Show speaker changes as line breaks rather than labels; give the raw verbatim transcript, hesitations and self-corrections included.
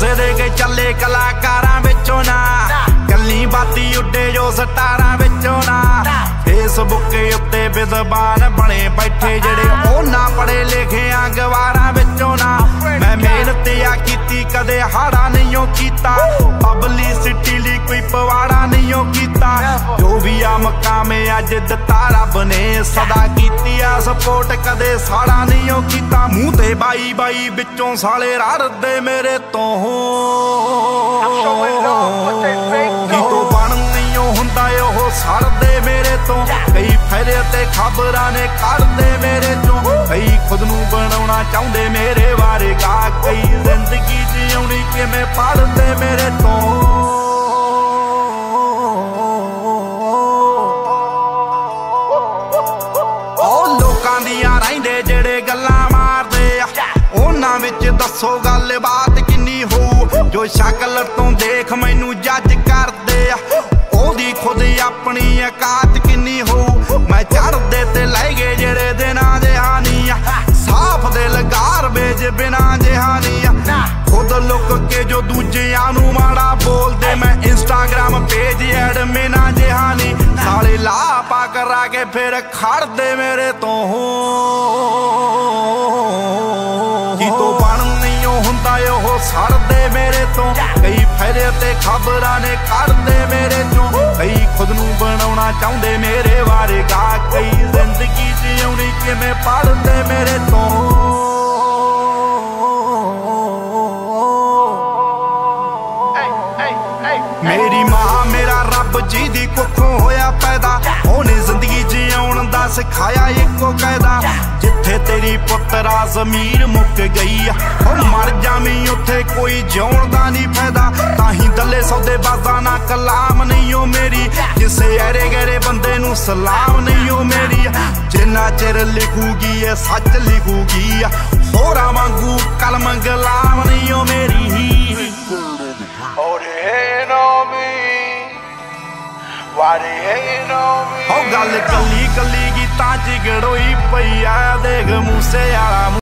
ਕਿਸੇ ਦੇ ਕੇ ਚੱਲੇ ਕਲਾਕਾਰਾਂ ਵਿੱਚੋਂ ਨਾ, ਕੱਲੀ ਬਾਤੀ ਉੱਡੇ ਜੋ ਸਟਾਰਾਂ ਵਿੱਚੋਂ ਨਾ। ਫੇਸਬੁੱਕ ਉੱਤੇ ਵਿਦਵਾਨ ਬਣੇ ਬੈਠੇ ਜਿਹੜੇ ਉਹਨਾਂ ਪੜੇ ਲਿਖਿਆ ਗਵਾਰਾਂ ਵਿੱਚੋਂ ਨਾ। ਮੈਂ ਮਿਹਨਤ ਆ ਕੀਤੀ ਕਦੇ ਹਾੜਾ ਨਹੀਂ ਓ ਕੀਤਾ, ਪਬਲਿਸਿਟੀ ਲਈ ਕੋਈ ਪਵਾੜਾ ਨਹੀਂ ਓ ਕੀਤਾ। ਜੋ ਵੀ ਆ ਮਕਾਮ ਅੱਜ ਦਿੱਤਾ ਰੱਬ ਨੇ, ਸਦਾ ਕੀਤੀ ਆ ਸਪੋਰਟ ਕਦੇ ਸਾੜਾ ਨਹੀਂ ਓ ਕੀਤਾ। ਮੂੰਹ ਤੇ ਬਾਈ ਬਾਈ ਵਿੱਚੋਂ ਸਾਲੇ ਰੜਦੇ ਮੇਰੇ ਤੋਂ, ਕਿਤੋਂ ਬਣ ਨਹੀਂ ਓ ਹੁੰਦਾ ਉਹ ਸੜਦੇ ਮੇਰੇ ਤੋਂ। ਕਈ ਫੇਰੇ ਤੇ ਖਬਰਾਂ ਨੇ ਕੱਢਦੇ ਮੇਰੇ ਚੋਂ, ਕਈ ਖੁਦ ਨੂੰ ਬਣਾਉਣਾ ਚਾਹੁੰਦੇ ਮੇਰੇ ਬਾਰੇ ਗਾ, ਕਈ ਜ਼ਿੰਦਗੀ ਜਿਉਣੀ ਕਿਵੇਂ ਪੜ੍ਹਦੇ ਮੇਰੇ ਤੋਂ। ਉਹ ਲੋਕਾਂ ਦੀਆਂ ਰਹਿੰਦੇ ਜਿਹੜੇ ਗੱਲਾਂ ਮਾਰਦੇ ਆ, ਉਹਨਾਂ ਵਿੱਚ ਦੱਸੋ ਗੱਲਬਾਤ ਕਿੰਨੀ ਹੋਊ। ਜੋ ਸ਼ਕਲ ਤੋਂ ਦੇਖ ਮੈਨੂੰ ਜੱਜ ਕਰਦੇ ਆ, ਉਹਦੀ ਖੁਦ ਆਪਣੀ ਔਕਾਤ ਕਿੰਨੀ ਹੋਊ। ਮੈਂ ਚੜ੍ਹਦੇ ਤੇ ਲੈ ਗਏ ਜਿਹੜੇ ਦਿਨਾਂ ਦੇ ਹਾਨੀ ਆ, ਸਾਫ ਦਿਲ ਗਾਰਬੇਜ ਬਿਨਾ ਜਹਾਨੀ ਆ। ਖੁਦ ਲੁੱਕ ਕੇ ਜੋ ਦੂਜਿਆਂ ਨੂੰ ਮਾੜਾ ਬੋਲਦੇ, ਮੈਂ ਇੰਸਟਾਗ੍ਰਾਮ ਪੇਜ ਐਡਮਿਨਾ ਜਹਾਨੀ। ਸਾਲੇ ਲਾਪਾ ਕਰਾ ਕੇ ਫਿਰ ਖੜਦੇ ਮੇਰੇ ਤੋਂ, ਕਿਤੋਂ ਬਣ ਨਹੀਂ ਓ ਹੁੰਦਾ ਉਹ ਸੜਦੇ ਮੇਰੇ ਤੋਂ। ਕਈ ਫੇਰੇ ਤੇ ਖਬਰਾਂ ਨੇ ਕੱਢਦੇ ਮੇਰੇ ਚੋਂ, ਕਈ ਖੁਦ ਨੂੰ ਬਣਾਉਣਾ ਚਾਹੁੰਦੇ ਮੇਰੇ ਬਾਰੇ ਗਾ, ਕਈ ਜ਼ਿੰਦਗੀ ਜਿਉਣੀ ਕਿਵੇਂ ਪੜ੍ਹਦੇ ਮੇਰੇ ਤੋਂ। ਮੇਰੀ ਮਾਂ ਮੇਰਾ ਰੱਬ ਜੀ ਦੀ ਕੁੱਖੋਂ ਹੋਇਆ ਪੈਦਾ, ਉਹਨੇ ਜ਼ਿੰਦਗੀ ਜਿਉਣ ਦਾ ਸਿਖਾਇਆ ਇੱਕੋ ਕਾਇਦਾ। ਜਿੱਥੇ ਤੇਰੀ ਪੁੱਤਰਾ ਜ਼ਮੀਰ ਮੁੱਕ ਗਈ ਆ, ਉਹ ਮਰ ਜਾਵੀਂ ਉੱਥੇ ਕੋਈ ਜਿਉਣ ਦਾ ਨਹੀਂ ਫਾਇਦਾ। ਤਾਂ ਹੀ ਦੱਲੇ ਸੌਦੇਬਾਜ਼ਾਂ ਨਾ ਕਲਾਮ ਨਹੀਂ ਓ ਮੇਰੀ, ਕਿਸੇ ਐਰੇ ਗੈਰੇ ਬੰਦੇ ਨੂੰ ਸਲਾਮ ਨਹੀਂ ਓ ਮੇਰੀ। ਜਿੰਨਾ ਚਿਰ ਲਿਖੂਗੀ ਇਹ ਸੱਚ ਲਿਖੂਗੀ, ਹੋਰਾਂ ਵਾਂਗੂ ਕਲਮ ਗੁਲਾਮ ਨਹੀਂ ਓ ਮੇਰੀ। ਉਹ ਗੱਲ ਕੱਲੀ ਕੱਲੀ ਗੀਤਾਂ ਚ ਗੜੋਈ ਪਈ ਆ, ਦੇਖ ਮੂਸੇ ਵਾਲਾ